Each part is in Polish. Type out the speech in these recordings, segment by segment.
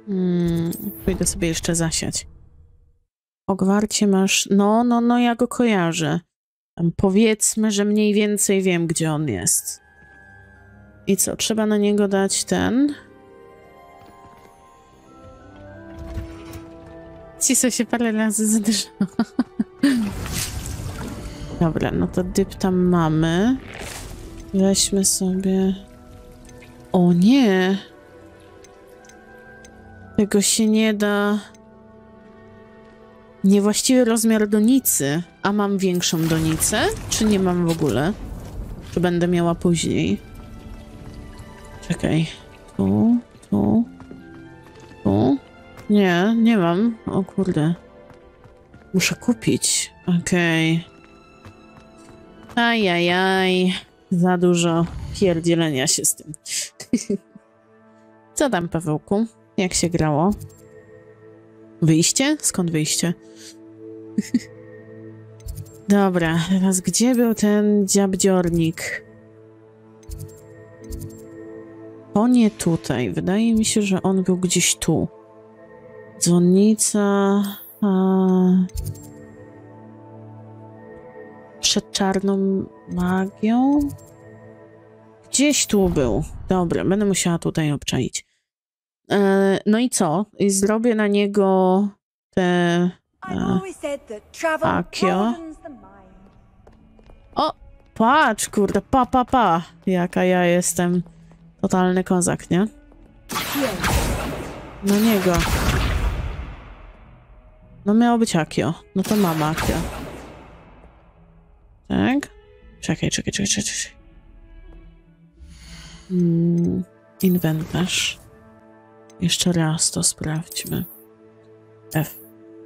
Pójdę sobie jeszcze zasiać. O gwarcie masz... No, ja go kojarzę. Tam powiedzmy, że mniej więcej wiem, gdzie on jest. I co? Trzeba na niego dać ten... Ciso się parę razy zadrżała. Dobra, no to dyb tam mamy. Weźmy sobie... O nie! Tego się nie da... Niewłaściwy rozmiar donicy. A mam większą donicę? Czy nie mam w ogóle? Czy będę miała później? Czekaj. Tu. Nie mam. O kurde. Muszę kupić. Okej. Ajajaj. Za dużo pierdzielenia się z tym. Co tam, Pawełku? Jak się grało? Wyjście? Skąd wyjście? Dobra, teraz gdzie był ten dziabdziornik? O nie tutaj. Wydaje mi się, że on był gdzieś tu. Dzwonnica... Przed czarną magią? Gdzieś tu był. Dobra, będę musiała tutaj obczaić. No i co? I zrobię na niego te... Akio. O! Patrz, kurde, pa. Jaka ja jestem totalny kozak, nie? Na niego. No miało być Akio. No to mam Akio. Tak? Czekaj. Inwentarz. Jeszcze raz to sprawdźmy. F.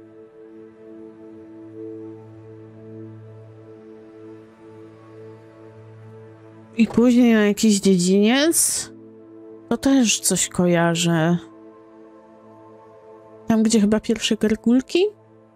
I później na jakiś dziedziniec. To też coś kojarzę. Tam, gdzie chyba pierwsze gargulki?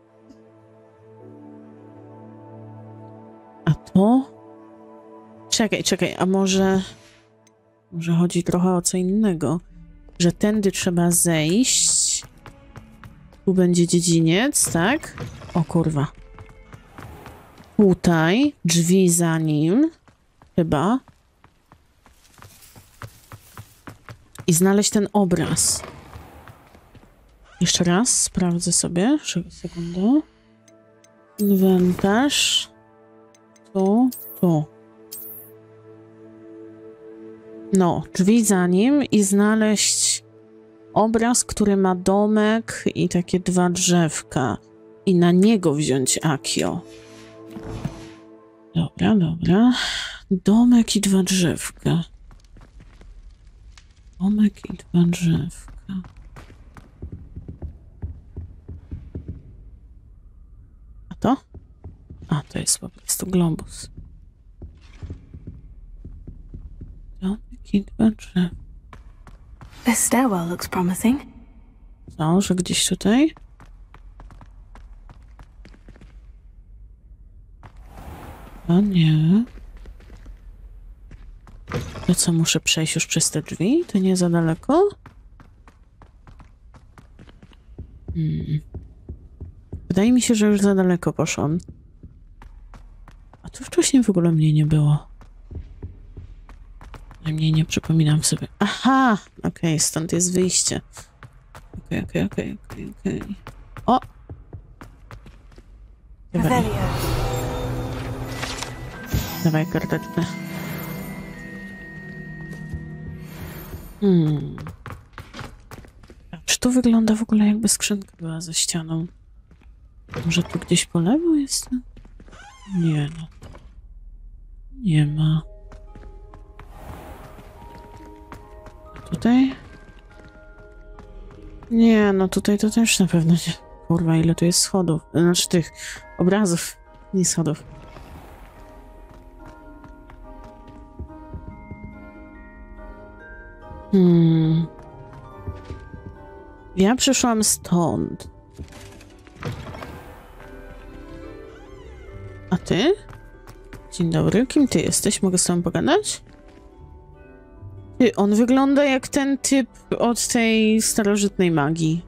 A to? Czekaj, a może chodzi trochę o co innego. Że tędy trzeba zejść. Tu będzie dziedziniec, tak? O kurwa. Tutaj drzwi za nim. Chyba. I znaleźć ten obraz. Jeszcze raz sprawdzę sobie. Sekundę. Inwentarz. Tu. No, drzwi za nim i znaleźć obraz, który ma domek i takie 2 drzewka. I na niego wziąć Akio. Dobra. Domek i 2 drzewka. Domek i 2 drzewka. A to? A, to jest po prostu globus. Domek i 2 drzewka. The stairwell looks promising. Co, że gdzieś tutaj? A nie. To co, muszę przejść już przez te drzwi? To nie za daleko? Wydaje mi się, że już za daleko poszłam. A tu wcześniej w ogóle mnie nie było. Najmniej nie przypominam sobie. Aha! Okej, stąd jest wyjście. Okej. O! Dawaj karteczkę. Czy to wygląda w ogóle jakby skrzynka była ze ścianą? Może tu gdzieś po lewo jest? Nie no. Nie ma. A tutaj? Nie, no tutaj to też na pewno nie. Kurwa, ile tu jest schodów. Znaczy tych obrazów, nie schodów. Ja przyszłam stąd. A ty? Dzień dobry, kim ty jesteś? Mogę z tobą pogadać? Ty, on wygląda jak ten typ od tej starożytnej magii.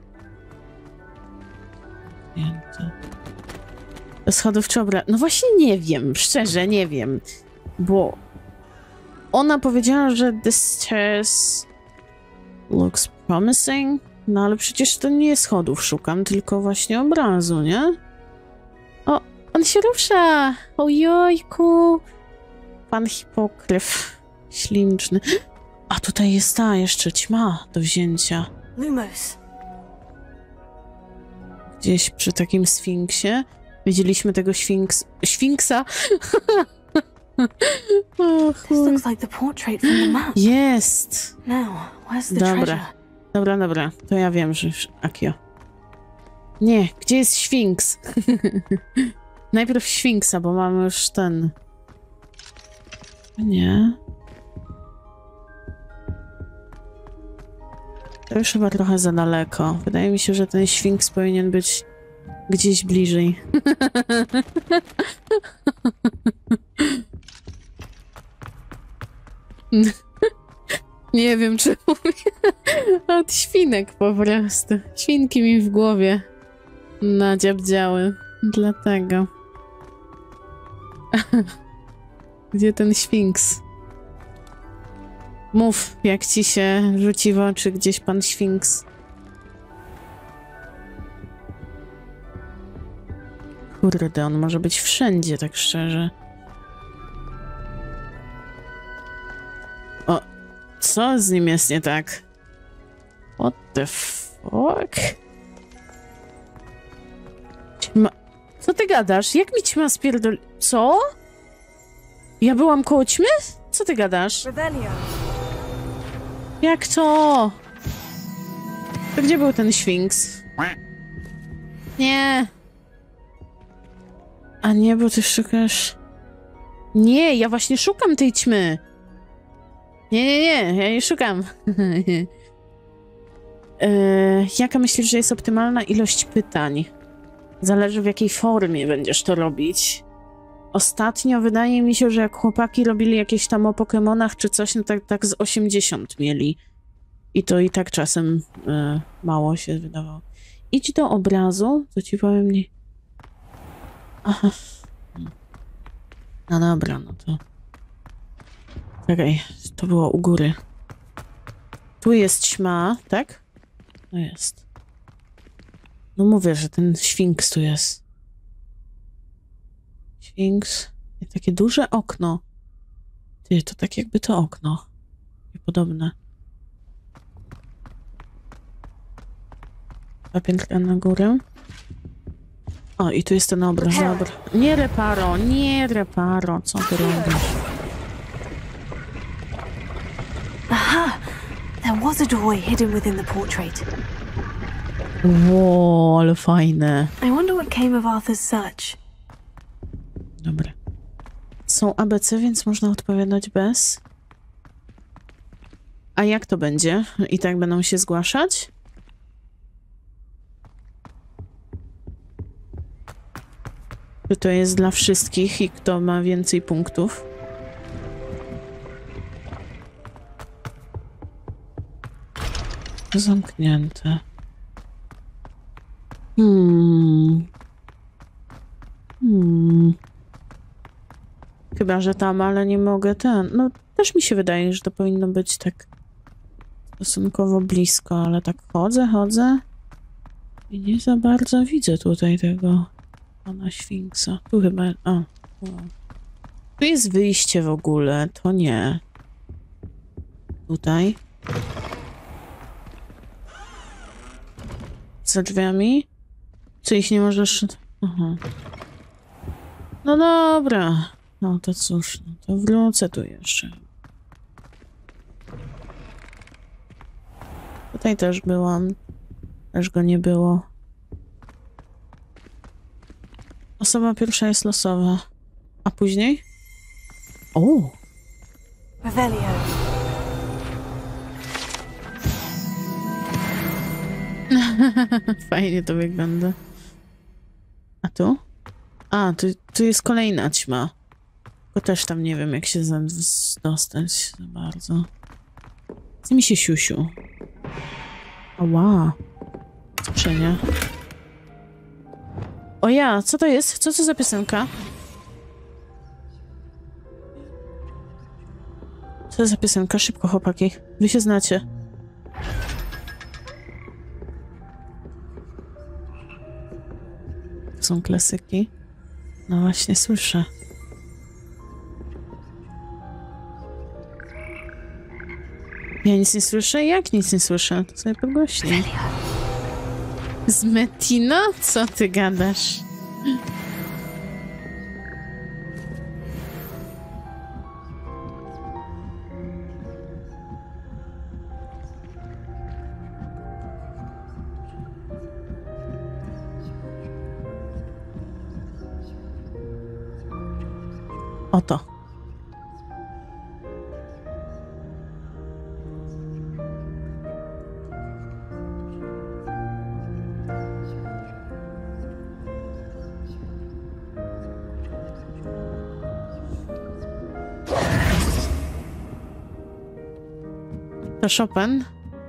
Schodów czy obraz? No właśnie nie wiem, szczerze nie wiem. Bo ona powiedziała, że the stairs looks promising. No ale przecież to nie schodów szukam, tylko właśnie obrazu, nie? O, on się rusza! Ojojku! Pan hipokryf. Śliczny. A tutaj jest ta jeszcze ćma do wzięcia. Lumos. Gdzieś przy takim sfinksie. Widzieliśmy tego Sfinksa. O, This looks like the portrait from the map. jest! Now, where's the Dobra. treasure? Dobra. To ja wiem, że już... Akio. Nie, gdzie jest Sfinks? Najpierw Sfinksa, bo mamy już ten... Nie. To już chyba trochę za daleko. Wydaje mi się, że ten Sfinks powinien być gdzieś bliżej. Nie wiem, czy od świnek po prostu. Świnki mi w głowie nadziabdziały. Dlatego. Gdzie ten Sfinks? Mów, jak ci się rzuci w oczy gdzieś pan Sfinks. Kurde, on może być wszędzie, tak szczerze. O, co z nim jest nie tak? What the fuck? Co ty gadasz? Jak mi ćma spierdol... Co? Ja byłam koło ćmy? Co ty gadasz? Revelio. Jak to? To gdzie był ten Sfinks? Nie. A nie, bo ty szukasz... Nie, ja właśnie szukam tej ćmy. Nie, ja nie szukam. Jaka myślisz, że jest optymalna ilość pytań? Zależy, w jakiej formie będziesz to robić. Ostatnio wydaje mi się, że jak chłopaki robili jakieś tam o Pokemonach czy coś, no tak z 80 mieli. I to i tak czasem mało się wydawało. Idź do obrazu, to ci powiem nie... Aha. No dobra, no to... Czekaj, to było u góry. Tu jest ćma, tak? No jest. No mówię, że ten Sfinks tu jest. Sfinks. I takie duże okno. Ty, to tak jakby to okno. I podobne. Dwa piętra na górę. O, i tu jest ten obraz. Dobra. Nie reparo, co ty robisz? Aha! There was a doorway hidden within the portrait. Ło, ale fajne. I wonder what came of Arthur's search. Dobra. Są ABC, więc można odpowiadać bez. A jak to będzie? I tak będą się zgłaszać? Czy to jest dla wszystkich i kto ma więcej punktów? Zamknięte. Chyba, że tam, ale nie mogę ten... No, też mi się wydaje, że to powinno być tak stosunkowo blisko, ale tak chodzę i nie za bardzo widzę tutaj tego pana Sfinksa. Tu chyba... O. Tu jest wyjście w ogóle, to nie. Tutaj. Za drzwiami? Czy ich nie możesz... Aha. No dobra. No to cóż, no to wrócę tu jeszcze. Tutaj też byłam. Też go nie było. Osoba pierwsza jest losowa. A później? O! Revelio. Fajnie to wygląda. A tu? A, tu jest kolejna ćma. Tylko też tam nie wiem, jak się dostać za bardzo. Chce mi się siusiu. Ała. Słyszenie. O ja, co to jest? Co to za piosenka? Co to za piosenka? Szybko, chłopaki. Wy się znacie. To są klasyki. No właśnie, słyszę. Ja nic nie słyszę? Jak nic nie słyszę? To sobie podgłośnij. Z Metino? Co ty gadasz? Oto. To Chopin.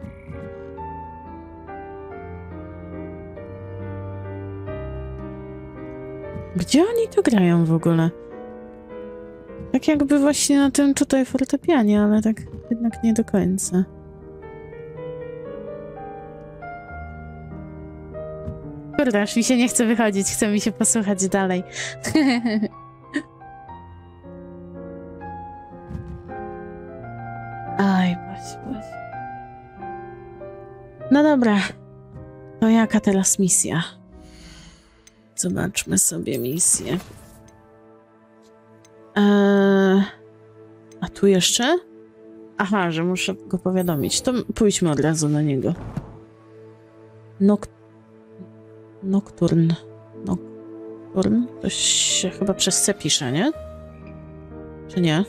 Gdzie oni to grają w ogóle? Tak jakby właśnie na tym tutaj fortepianie, ale tak jednak nie do końca. Kurde, aż mi się nie chce wychodzić, chce mi się posłuchać dalej. Aj, boś. No dobra. To jaka teraz misja? Zobaczmy sobie misję. A tu jeszcze? Aha, że muszę go powiadomić. To pójdźmy od razu na niego. Nocturne. To się chyba przez C pisze, nie? Czy nie?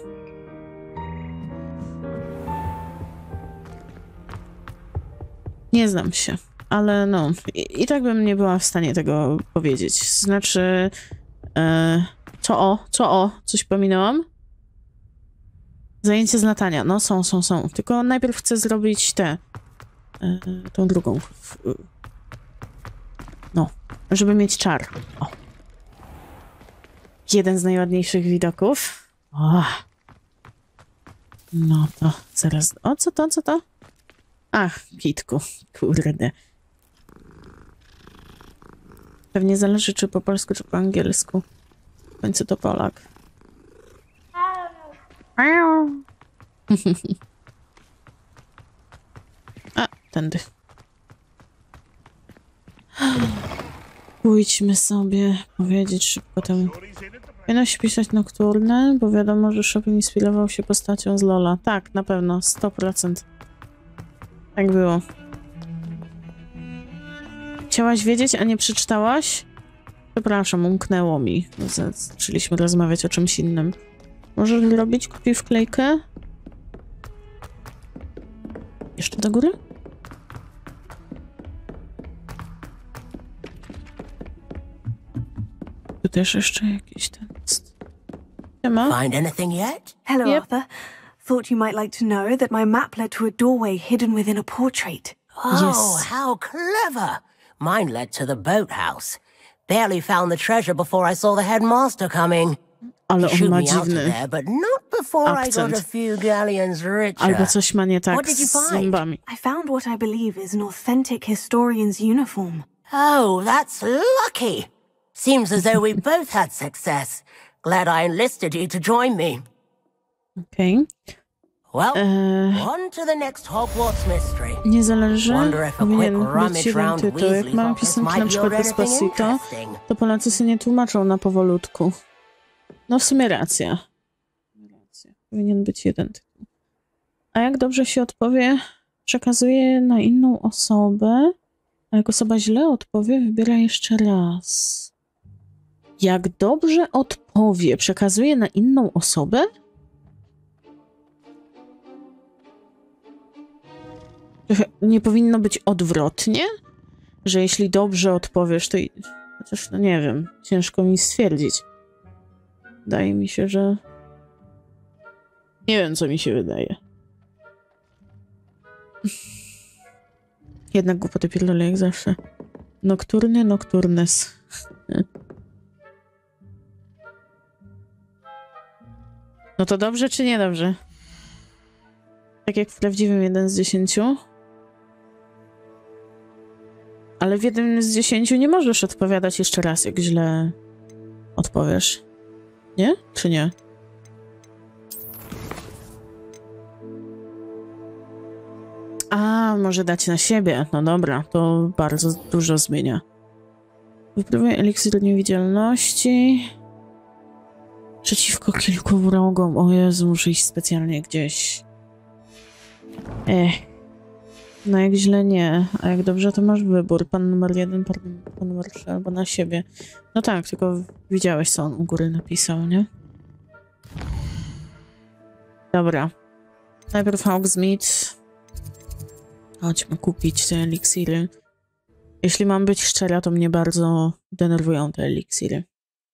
Nie znam się, ale no, i tak bym nie była w stanie tego powiedzieć. Znaczy, coś pominęłam? Zajęcie z latania, no są. Tylko najpierw chcę zrobić tą drugą. No, żeby mieć czar. O. Jeden z najładniejszych widoków. O. No to zaraz. O, co to? Ach, kitku, kurde. Pewnie zależy, czy po polsku, czy po angielsku. W końcu to Polak. A, tędy. Pójdźmy sobie powiedzieć szybko temu. Powinno się pisać nocturne, bo wiadomo, że Chopin inspirował się postacią z Lola. Tak, na pewno, 100%. Tak było. Chciałaś wiedzieć, a nie przeczytałaś? Przepraszam, umknęło mi. Zaczęliśmy rozmawiać o czymś innym. Możesz robić kopię wklejkę? Jeszcze do góry? Tu też jeszcze jakiś ten jest. Siema. Find anything yet? Hello, Yep. Arthur. Thought you might like to know that my map led to a doorway hidden within a portrait. Oh, Yes. how clever! Mine led to the boathouse. Barely found the treasure before I saw the headmaster coming. Ale He on shooed ma me out of dziwny there, but not before I got akcent. a few galleons richer. Albo coś ma nie What tak did you z find? zębami. I found what I believe is an authentic historian's uniform. Oh, that's lucky. Seems as though we both had success. Glad I enlisted you to join me. Okej. Well, on to the next Hogwarts mystery. Nie zależy. Wonder if a Powinien quick być rummage jeden round tytuł. Jak Weasley's mamy office pisanki na might przykład yield anything Despacito, interesting. to Polacy sobie nie tłumaczą na powolutku. No w sumie racja. Powinien być jeden tytuł. A jak dobrze się odpowie, przekazuje na inną osobę, a jak osoba źle odpowie, wybiera jeszcze raz. Jak dobrze odpowie, przekazuje na inną osobę? Nie powinno być odwrotnie? Że jeśli dobrze odpowiesz, to... Chociaż, no nie wiem, ciężko mi stwierdzić. Wydaje mi się, że... Nie wiem, co mi się wydaje. Jednak głupoty pierdolę jak zawsze. Nocturny, nocturnes. No to dobrze czy niedobrze? Tak jak w prawdziwym 1 z 10? Ale w 1 z 10 nie możesz odpowiadać jeszcze raz, jak źle odpowiesz. Nie? Czy nie? A, może dać na siebie. No dobra, to bardzo dużo zmienia. Wypróbuję eliksir niewidzialności. Przeciwko kilku wrogom. O Jezu, muszę iść specjalnie gdzieś. No jak źle nie. A jak dobrze, to masz wybór. Pan numer 1, pan numer 3 albo na siebie. No tak, tylko widziałeś, co on u góry napisał, nie? Dobra. Najpierw Hogsmeade. Chodźmy kupić te eliksiry. Jeśli mam być szczera, to mnie bardzo denerwują te eliksiry.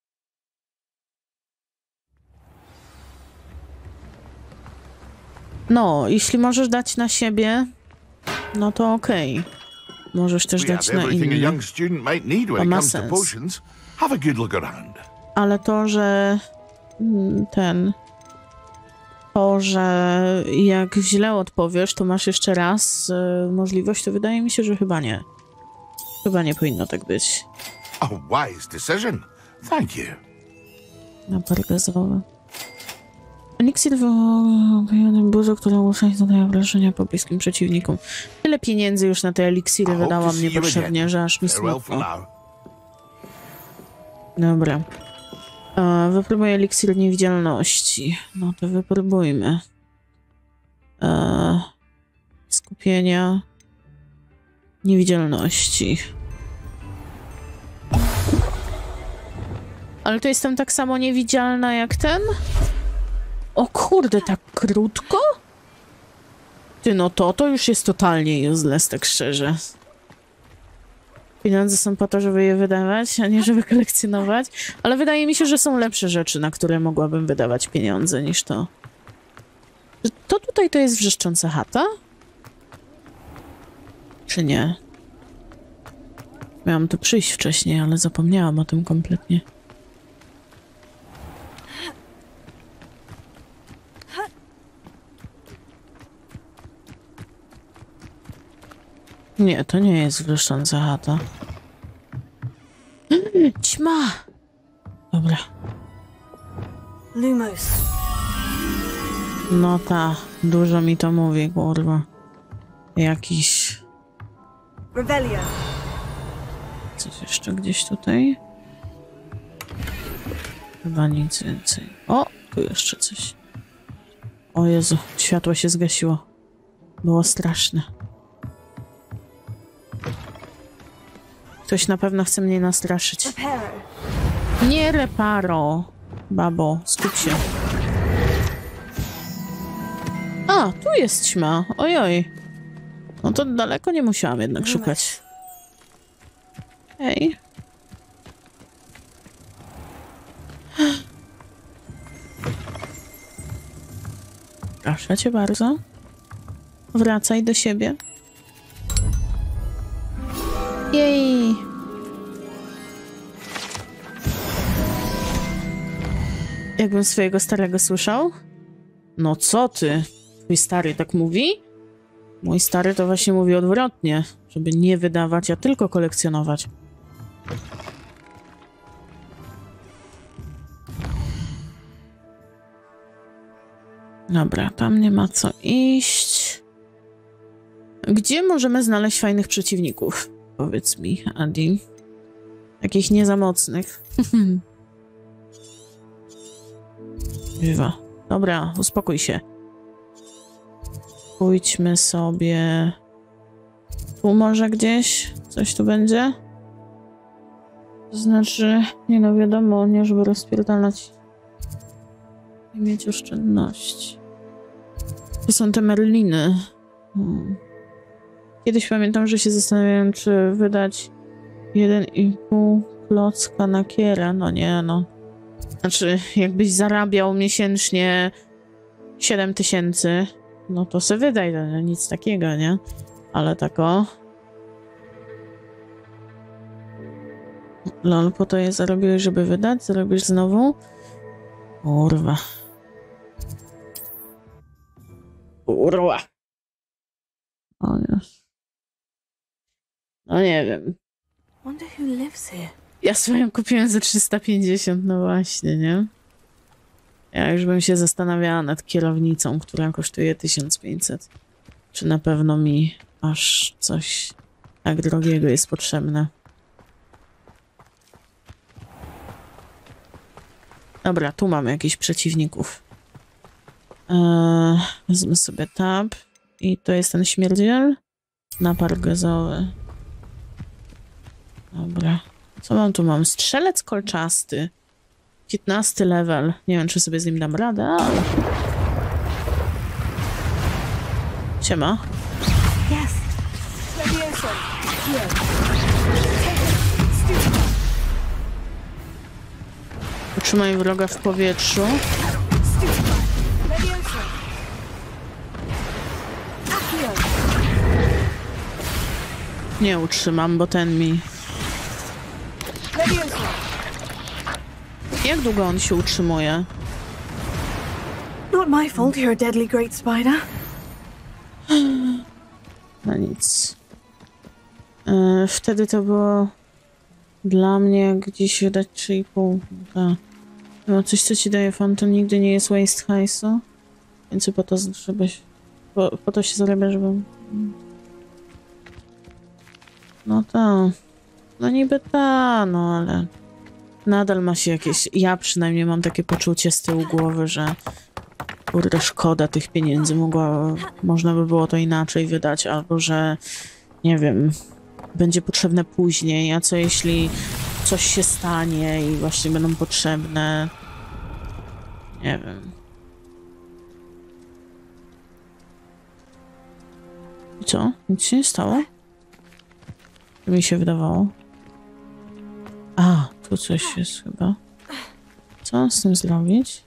No, jeśli możesz dać na siebie, no to okej. Możesz też dać na inne. To ma sens. Ale to, że to, że jak źle odpowiesz, to masz jeszcze raz możliwość, to wydaje mi się, że chyba nie. Chyba nie powinno tak być. A wise decision. Thank you. Napar gazowy. Eliksir w okojonym burzu, które uszach zadaje wrażenia po bliskim przeciwnikom. Tyle pieniędzy już na te eliksiry wydałam niepotrzebnie, że aż mi smutno. Dobra. Wypróbuję eliksir niewidzialności. No to wypróbujmy. Skupienia niewidzialności. Ale to jestem tak samo niewidzialna jak ten? O kurde, tak krótko? Ty, no to już jest totalnie useless, tak szczerze. Pieniądze są po to, żeby je wydawać, a nie żeby kolekcjonować. Ale wydaje mi się, że są lepsze rzeczy, na które mogłabym wydawać pieniądze niż to. To tutaj to jest wrzeszcząca chata? Czy nie? Miałam tu przyjść wcześniej, ale zapomniałam o tym kompletnie. Nie, to nie jest wrzeszcząca chata. Ćma! Dobra. Lumos. No ta, dużo mi to mówi, kurwa. Jakiś... Revelio. Coś jeszcze gdzieś tutaj? Chyba nic więcej. O, tu jeszcze coś. O Jezu, światło się zgasiło. Było straszne. Ktoś na pewno chce mnie nastraszyć. Reparo. Nie reparo. Babo, skup się. A, tu jest ćma. Ojoj. No to daleko nie musiałam jednak szukać. Ej. Proszę cię bardzo. Wracaj do siebie. Jej. Jakbym swojego starego słyszał? No co ty? Twój stary tak mówi? Mój stary to właśnie mówi odwrotnie. Żeby nie wydawać, a tylko kolekcjonować. Dobra, tam nie ma co iść. Gdzie możemy znaleźć fajnych przeciwników? Powiedz mi, Adi. Takich nie za mocnych. Bywa. Dobra, uspokój się. Pójdźmy sobie... Tu może gdzieś? Coś tu będzie? To znaczy... Nie no, wiadomo, nie żeby rozpierdalać i mieć oszczędności. To są te merliny. Kiedyś pamiętam, że się zastanawiałem, czy wydać 1,5 klocka na kiera. No nie, no. Znaczy, jakbyś zarabiał miesięcznie 7000, no to se wydaj, no, nic takiego, nie? Ale tak o... Lol, po to je zarobiłeś, żeby wydać? Zarobisz znowu? Kurwa. Kurwa. O nie. No nie wiem. Wonder who lives here. Ja swoją kupiłem za 350, no właśnie, nie? Ja już bym się zastanawiała nad kierownicą, która kosztuje 1500. Czy na pewno mi aż coś tak drogiego jest potrzebne. Dobra, tu mamy jakichś przeciwników. Wezmę sobie tab. I to jest ten śmierdziel. Napar gazowy. Dobra. Co mam tu? Mam strzelec kolczasty. 15 level. Nie wiem, czy sobie z nim dam radę, ale... Siema. Yes. Utrzymaj wroga w powietrzu. Nie utrzymam, bo ten mi... Jak długo on się utrzymuje? Not my fault you're a deadly great spider. No nic. Wtedy to było dla mnie jak dziś wydać 3,5. No coś, co ci daje fan, to nigdy nie jest waste hajsu. Więc po to, żebyś... Po to się zarabia, żeby... No ta... No niby ta, no ale... Nadal ma się jakieś... Ja przynajmniej mam takie poczucie z tyłu głowy, że... Kurde, szkoda tych pieniędzy. Można by było to inaczej wydać, albo że... Nie wiem... Będzie potrzebne później, a co jeśli coś się stanie i właśnie będą potrzebne... Nie wiem... I co? Nic się nie stało? Mi się wydawało. A, tu coś jest chyba. Co mam z tym zrobić?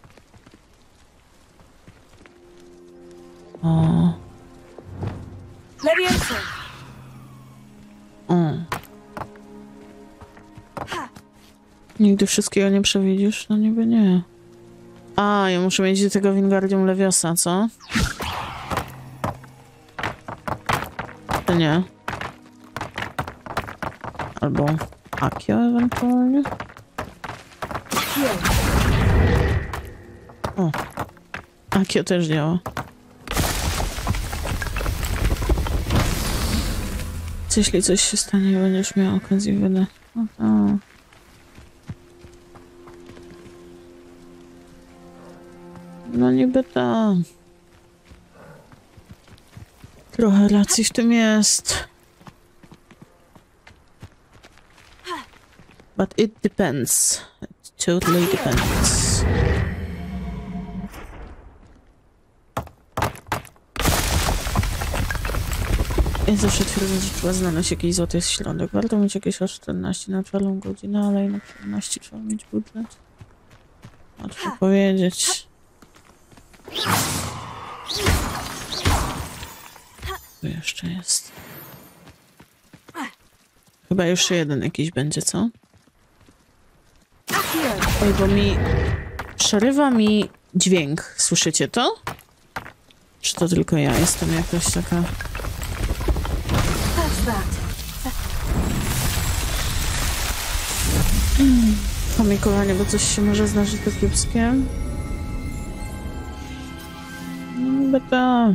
O. O. Nigdy wszystkiego nie przewidzisz? No niby nie. A, ja muszę mieć do tego Wingardium Leviosa, co? To nie. Albo Akio ewentualnie. O. Akio też działa. Co jeśli coś się stanie, będziesz miał okazję wydać. No to... No niby tak. Trochę racji w tym jest. But it depends. It totally depends. Ja zawsze twierdzę, że trzeba znaleźć jakiś złoty środek. Warto mieć jakieś oszczędności na czarną godzinę, ale i na oszczędności trzeba mieć budżet. Łatwo powiedzieć. Tu jeszcze jest. Chyba jeszcze jeden jakiś będzie, co? Oj, bo mi... Przerywa mi dźwięk. Słyszycie to? Czy to tylko ja jestem jakaś taka... Chomikowanie, bo coś się może zdarzyć to kiepskie. Niby to...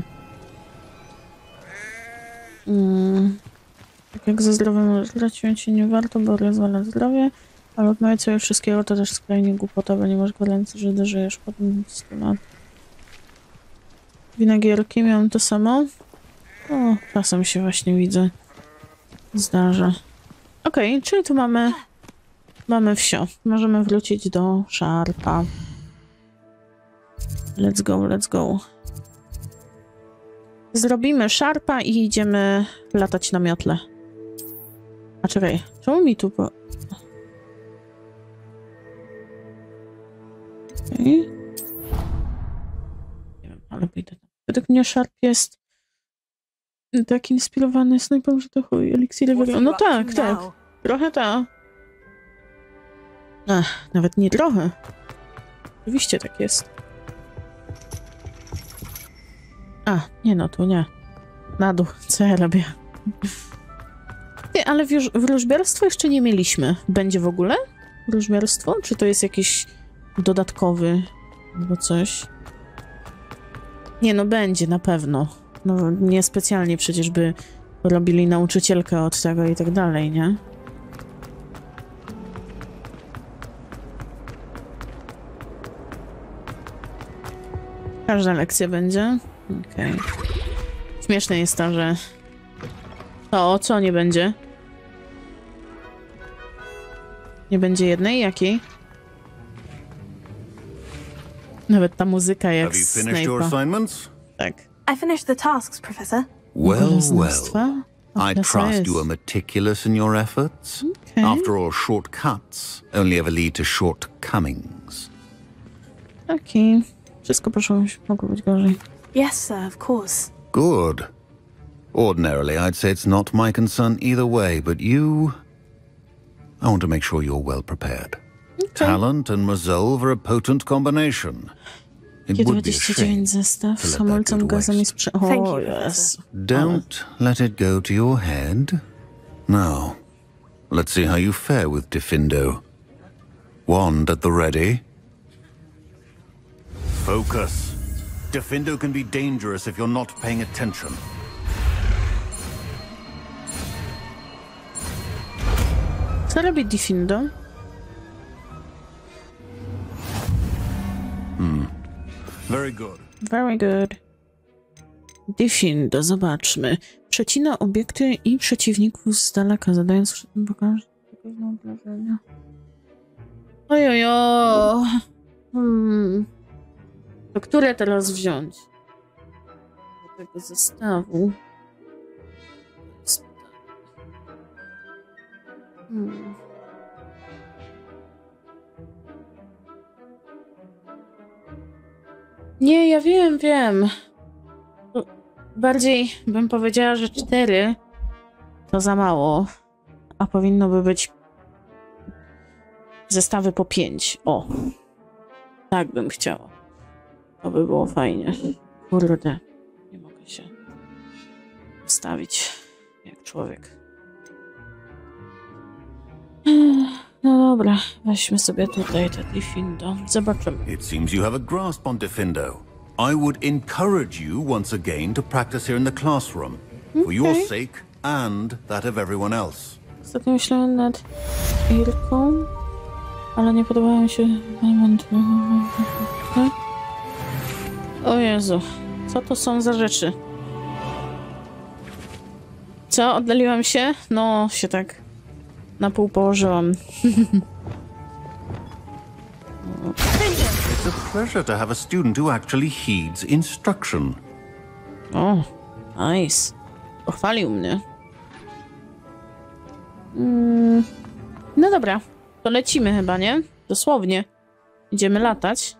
Tak jak ze zdrowiem straciłem ci nie warto, bo rozwala zdrowie, ale odmawiać sobie wszystkiego to też skrajnie głupota, bo nie masz gwarancji, że dożyjesz potem 100 lat. Winagierki miałem to samo. O, czasem się właśnie widzę. Zdarza. Okej, czyli tu mamy wsio. Możemy wrócić do Sharpa. Let's go, let's go. Zrobimy Sharpa i idziemy latać na miotle. A czekaj, czemu mi tu po... Okay. Nie wiem, ale pójdę tam. Według mnie Sharp jest tak inspirowany snajpą, że to chuj, eliksiry wygląda. No tak, tak. Trochę tak. Ach, nawet nie trochę. Oczywiście tak jest. A, nie no, tu nie. Na dół, co ja robię? Nie, ale wróżbiarstwo jeszcze nie mieliśmy. Będzie w ogóle wróżbiarstwo? Czy to jest jakiś dodatkowy albo coś? Nie no, będzie na pewno. No niespecjalnie przecież by robili nauczycielkę od tego i tak dalej, nie? Każda lekcja będzie? Okej. Śmieszne jest to, że... O, co nie będzie? Nie będzie jednej? Jakiej? Nawet ta muzyka jak Snape'a. Tak. I finished the tasks, Professor. Well, I trust you are meticulous in your efforts. Okay. After all, shortcuts only ever lead to shortcomings. Okej. Wszystko mogło być gorzej. Yes, sir, of course. Good. Ordinarily, I'd say it's not my concern either way, but you... I want to make sure you're well prepared. Okay. Talent and resolve are a potent combination. It would be a shame zestaw to z let hamulcem that go to gazem i waste. Thank O, you, yes. Don't let it go to your head. Now, let's see how you fare with Diffindo. Wand at the ready. Focus. Diffindo can be dangerous if you're not paying attention. Co robi Diffindo? Very good. Very good. Diffindo, zobaczmy. Przecina obiekty i przeciwników z daleka, zadając wszystkim pokaźne obrażenia. Ojojo. To które teraz wziąć? Do tego zestawu. Nie, ja wiem. Bardziej bym powiedziała, że 4 to za mało, a powinno by być zestawy po 5. O, tak bym chciała. To by było fajnie. Kurde, nie mogę się ustawić jak człowiek. No dobra, weźmy sobie tutaj te Diffindo. Zobaczymy. It seems you have a grasp on Diffindo. I would encourage you once again to practice here in the classroom. For your sake and that of everyone else. Ostatnio myślałem nad Irką, ale nie podobało mi się elementy. O Jezu, co to są za rzeczy? Co? Oddaliłam się? No, się tak na pół położyłam. It's a pleasure to have a student who actually heeds instruction. O, nice. Pochwalił mnie. No dobra, to lecimy chyba, nie? Dosłownie. Idziemy latać.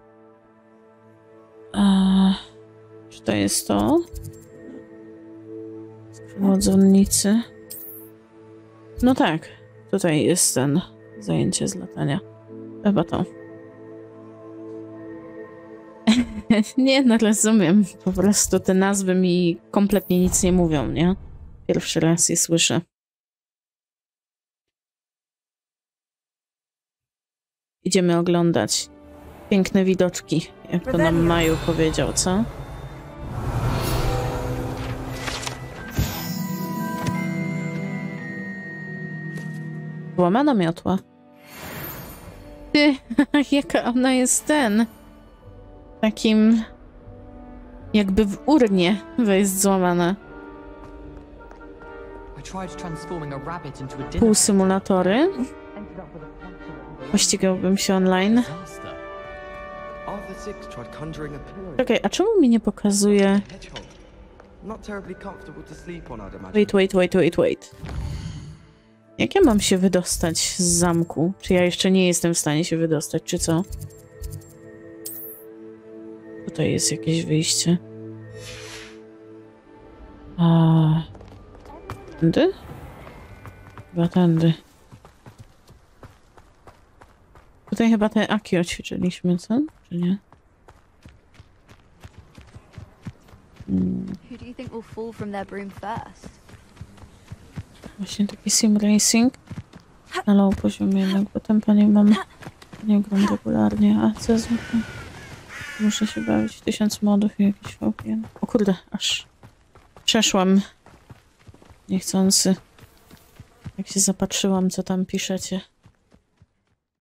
Czy to jest to? Skrzydło dzwonnicy. No tak, tutaj jest ten zajęcie z latania. Chyba to. Nie, no rozumiem. Po prostu te nazwy mi kompletnie nic nie mówią, nie? Pierwszy raz je słyszę. Idziemy oglądać piękne widoczki, jak to nam Maju powiedział, co? Złamana miotła. Ty, jaka ona jest takim jakby w urnie jest złamana. Półsymulatory. Pościgałbym się online. Okej, a czemu mi nie pokazuje... Wait. Jak ja mam się wydostać z zamku? Czy ja jeszcze nie jestem w stanie się wydostać, czy co? Tutaj jest jakieś wyjście. A... Tędy? Chyba tędy. Tutaj chyba te aki oćwiczyliśmy, co? Czy nie? Who do you think will fall from their broom first? Właśnie taki sim racing na low poziomie, jednak bo tempa nie mam. Nie gram regularnie, a co zwykle. Muszę się bawić w 1000 modów i jakiś VPN. O kurde, aż przeszłam niechcący. Jak się zapatrzyłam, co tam piszecie.